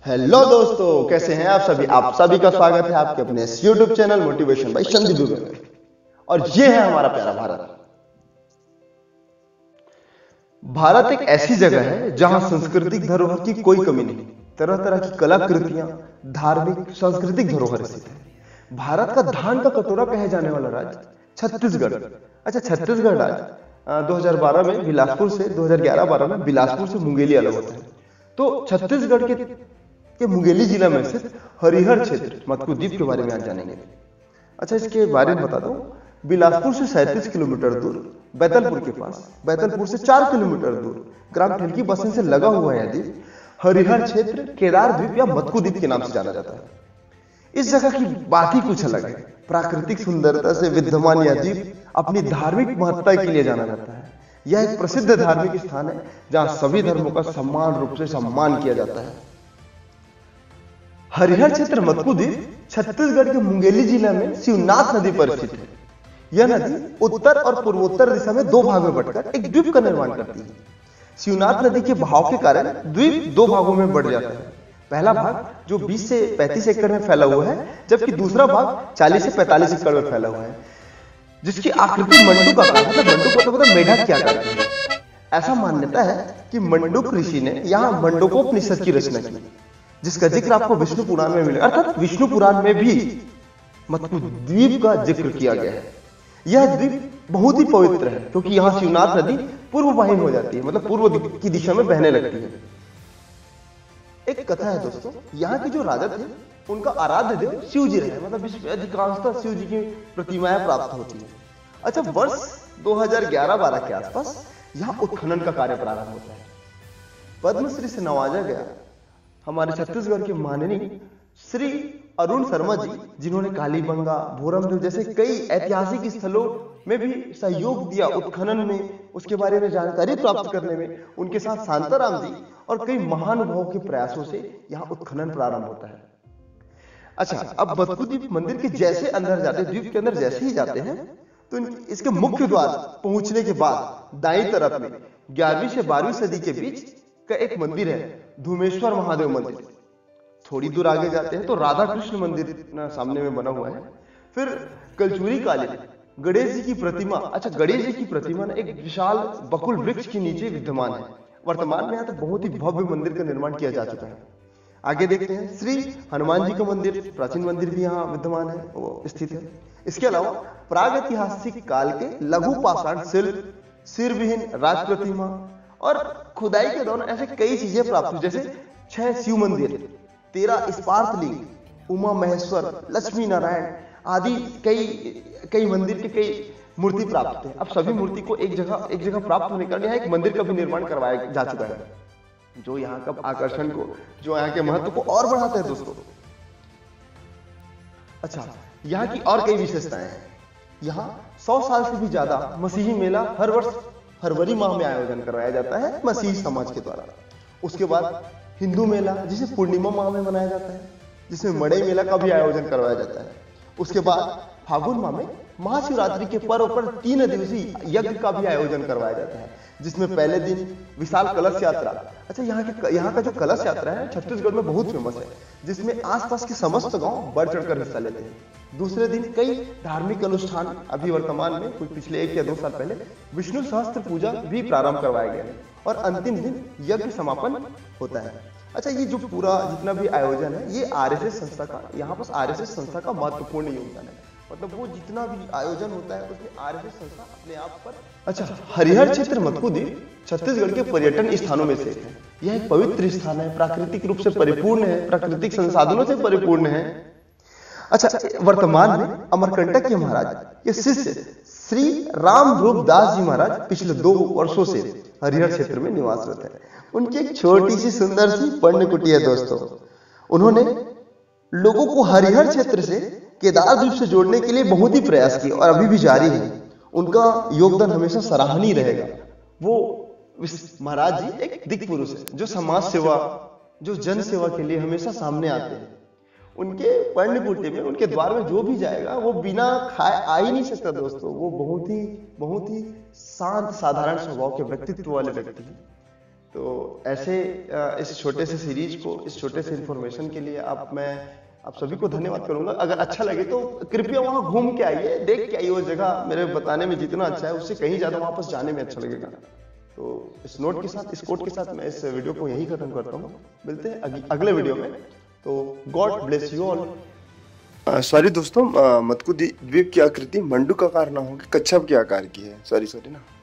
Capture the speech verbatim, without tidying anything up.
Hello दोस्तों, कैसे हैं आप सभी। आप सभी का स्वागत है आपके अपने इस YouTube channel motivation by Sandeep Dubey में। और ये है हमारा प्यारा भारत। भारत एक ऐसी जगह है जहां सांस्कृतिक धरोहर की कोई कमी नहीं। तरह तरह की कलाकृतियां, धार्मिक सांस्कृतिक धरोहर स्थित है। भारत का धान का कटोरा कहे जाने वाला राज्य छत्तीसगढ़। अच्छा, छत्तीसगढ़ राज्य दो हज़ार बारह में बिलासपुर से दो हज़ार ग्यारह बारह में बिलासपुर से मुंगेली अलग होता है। तो छत्तीसगढ़ के के मुंगेली जिला में स्थित हरिहर क्षेत्र मत्कू द्वीप के बारे में आज जानेंगे। अच्छा, इसके बारे में बता दूं, बिलासपुर से सैंतीस किलोमीटर दूर बैतलपुर के पास, बैतलपुर से चार किलोमीटर दूर ग्राम ठेलकी बसन से लगा हुआ है द्वीप हरिहर क्षेत्र केदार द्वीप या मत्कू द्वीप के नाम से जाना जाता है। इस जगह की बात ही कुछ अलग है। प्राकृतिक सुंदरता से विद्यमान यह द्वीप अपनी धार्मिक महत्ता के लिए जाना जाता है। यह एक प्रसिद्ध धार्मिक स्थान है जहां सभी धर्मों का समान रूप से सम्मान किया जाता है। हरिहर क्षेत्र मत्कू द्वीप छत्तीसगढ़ के मुंगेली जिला में शिवनाथ नदी पर स्थित है। यह नदी उत्तर और पूर्वोत्तर दिशा में दो भागों में बंटकर एक द्वीप का निर्माण करती है। शिवनाथ नदी के बहाव के कारण द्वीप दो भागों में बढ़ जाता है। पहला भाग जो बीस से पैंतीस एकड़ में फैला हुआ है, जबकि दूसरा भाग चालीस से पैंतालीस एकड़ में फैला हुआ है, जिसकी आकृति मंडूक आकार है। मतलब मंडूक मतलब मतलब मेढक की आकृति है। ऐसा मान्यता है कि मंडूक ऋषि ने यहाँ मंडूकोपनिषद की रचना की, जिसका जिक्र आपको विष्णु पुराण में मिलेगा। अर्थात विष्णु पुराण में भी मत्कू द्वीप का जिक्र किया गया है। यह द्वीप बहुत ही पवित्र है क्योंकि यहाँ शिवनाथ नदी पूर्ववाहिनी हो जाती है, मतलब पूर्व की दिशा में बहने लगती है। एक कथा है दोस्तों, यहाँ के जो राजा थे उनका आराध्य देव शिव जी रहे, मतलब विश्व में अधिकांशतः शिव जी की प्रतिमाएं प्राप्त होती है। अच्छा, वर्ष दो हज़ार ग्यारह बारह के आसपास यहाँ उत्खनन का कार्य प्रारंभ होता है। पद्मश्री से नवाजा गया हमारे छत्तीसगढ़ के माननीय श्री अरुण शर्मा जी, जिन्होंने कालीबंगा, भोरमदेव जैसे कई ऐतिहासिक स्थलों में भी सहयोग दिया उत्खनन में, उसके बारे में जानकारी प्राप्त करने में। उनके साथ शांताराम जी और कई महानुभावों के प्रयासों से यहाँ उत्खनन प्रारंभ होता है। अच्छा, अब मत्कू द्वीप मंदिर के जैसे अंदर जाते हैं, द्वीप के अंदर जैसे ही जाते हैं तो इसके मुख्य द्वार पहुंचने के बाद दाईं तरफ में ग्यारहवीं से बारहवीं सदी के बीच का एक मंदिर है, धूमेश्वर महादेव मंदिर। थोड़ी दूर आगे जाते हैं तो राधा कृष्ण मंदिर ना सामने में बना हुआ है। फिर कलचुरी कालीन गणेश जी की प्रतिमा। अच्छा, गणेश जी की प्रतिमा एक विशाल बकुल वृक्ष के नीचे विद्यमान है। वर्तमान में यहाँ तो बहुत ही भव्य मंदिर का निर्माण किया जा चुका है। आगे देखते हैं, श्री हनुमान जी का मंदिर, प्राचीन मंदिर भी यहाँ विद्यमान है, वो स्थित है। इसके अलावा प्रागैतिहासिक काल के लघु पाषाण शिल्प, सिरविहीन राज प्रतिमा और खुदाई के दौरान ऐसे कई चीजें प्राप्त हुई, जैसे छह शिव मंदिर, तेरह स्पार्थ लिंग, उमा महेश्वर, लक्ष्मी नारायण आदि कई कई मंदिर के कई मूर्ति प्राप्त है। अब सभी मूर्ति को एक जगह एक जगह प्राप्त होने के कारण यहाँ एक मंदिर का भी निर्माण करवाया जा चुका है, जो यहाँ का आकर्षण को, जो यहाँ के महत्व को और बढ़ाता है दोस्तों। अच्छा, यहाँ की और कई विशेषताएं हैं। यहाँ सौ साल से भी ज्यादा मसीही मेला हर वर्ष फरवरी माह में आयोजन करवाया जाता है मसीही समाज के द्वारा। उसके बाद हिंदू मेला, जिसे पूर्णिमा माह में मनाया जाता है, जिसमें मड़ई मेला का भी आयोजन करवाया जाता है। उसके बाद फागुन माह में महाशिवरात्रि के पर्व पर तीन दिवसीय यज्ञ का भी आयोजन करवाया जाता है, जिसमें पहले दिन विशाल कलश यात्रा। अच्छा, यहाँ के यहाँ का जो कलश यात्रा है छत्तीसगढ़ में बहुत फेमस है, जिसमें आसपास के समस्त गांव बढ़ चढ़कर हिस्सा लेते हैं। दूसरे दिन कई धार्मिक अनुष्ठान, अभी वर्तमान में कुछ पिछले एक या दो साल पहले विष्णु सहस्त्र पूजा भी प्रारंभ करवाया गया है और अंतिम दिन यज्ञ समापन होता है। अच्छा, ये जो पूरा जितना भी आयोजन है, ये आरएसएस संस्था का, यहाँ पर आरएसएस संस्था का महत्वपूर्ण योगदान है। मतलब वो जितना भी आयोजन होता है उसमें आरएसएस संस्था अपने आप पर। अच्छा, हरिहर क्षेत्र मत्कू द्वीप छत्तीसगढ़ के पर्यटन स्थानों में से एक है। यह एक पवित्र स्थान है, प्राकृतिक रूप से परिपूर्ण है, प्राकृतिक संसाधनों से परिपूर्ण है। अच्छा, वर्तमान में अमरकंटक के महाराज के शिष्य श्री राम रूप दास जी महाराज पिछले दो वर्षों से हरिहर क्षेत्र में निवासरत है। उनकी एक छोटी सी सुंदर सी पर्ण कुटी है दोस्तों। उन्होंने लोगों को हरिहर क्षेत्र से केदार द्वीप से जोड़ने के लिए बहुत ही प्रयास किए और अभी भी जारी है। उनका योगदान हमेशा सराहनीय रहेगा। वो महाराज जी एक दिक् पुरुष है, जो समाज सेवा, जो जन सेवा के लिए हमेशा सामने आते हैं। उनके पर्णकुटी में, उनके द्वार में जो भी जाएगा वो बिना खाए आ ही नहीं सकता दोस्तों। वो बहुत ही बहुत ही शांत साधारण स्वभाव के व्यक्तित्व वाले व्यक्ति हैं। तो ऐसे इस छोटे से सीरीज को, इस छोटे से इन्फॉर्मेशन के लिए आप मैं आप सभी को धन्यवाद करूंगा। अगर अच्छा लगे तो कृपया वहां घूम के आइए, देख के आइए। वो जगह मेरे बताने में जितना अच्छा है उससे कहीं ज्यादा वापस जाने में अच्छा लगेगा। तो इस नोट के साथ, इस कोट के साथ मैं इस वीडियो को यही खत्म करता हूँ। मिलते हैं अगले वीडियो में। तो God bless you all. Sorry दोस्तों, मतकु द्वीप की आकृति मंडूक आकार ना होगी, कच्छप के आकार की है। सॉरी सॉरी ना।